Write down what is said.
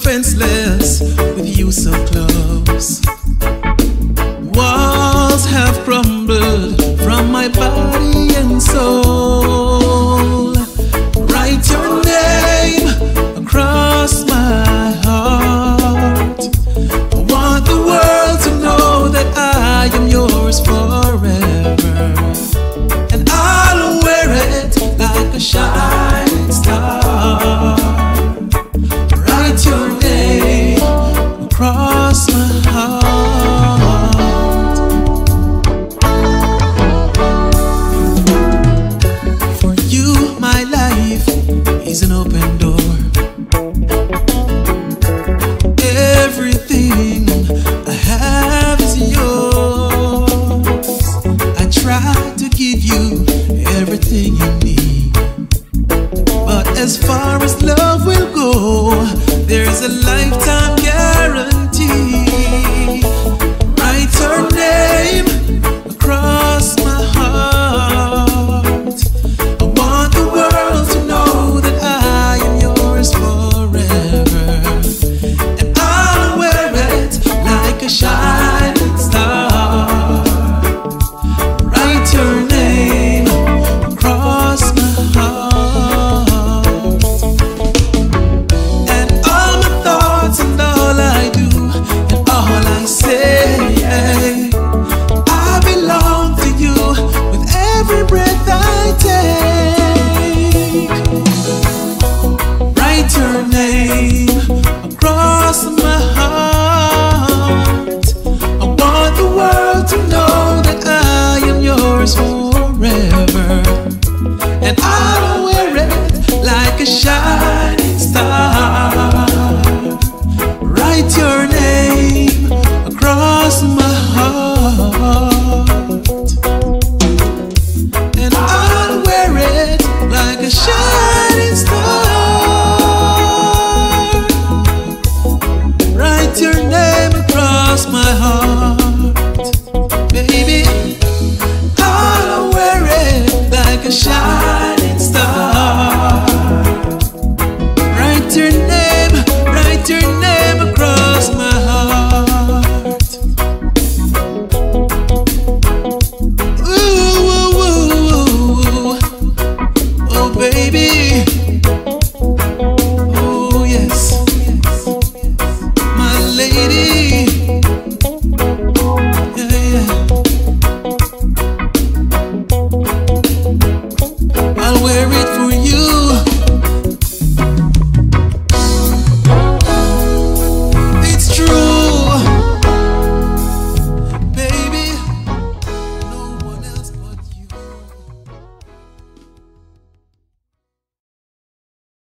defenseless with you so close. Walls have crumbled from my body and soul. Write your name across my heart. I want the world to know that I am yours forever, and I'll wear it like a shining star. Write your name across my heart. For you, my life is an open door. Everything I have is yours. I try to give you everything you need, but as far as love will go, there's a lifetime guarantee. Write your name across my heart. I want the world to know that I am yours forever, and I'll wear it like a shining star. Write your name across my heart. And all my thoughts and all I do and all I say, I belong to you with every breath I take. Write your name across my heart. I want the world to know that I am yours forever, and I'll wear it like a shining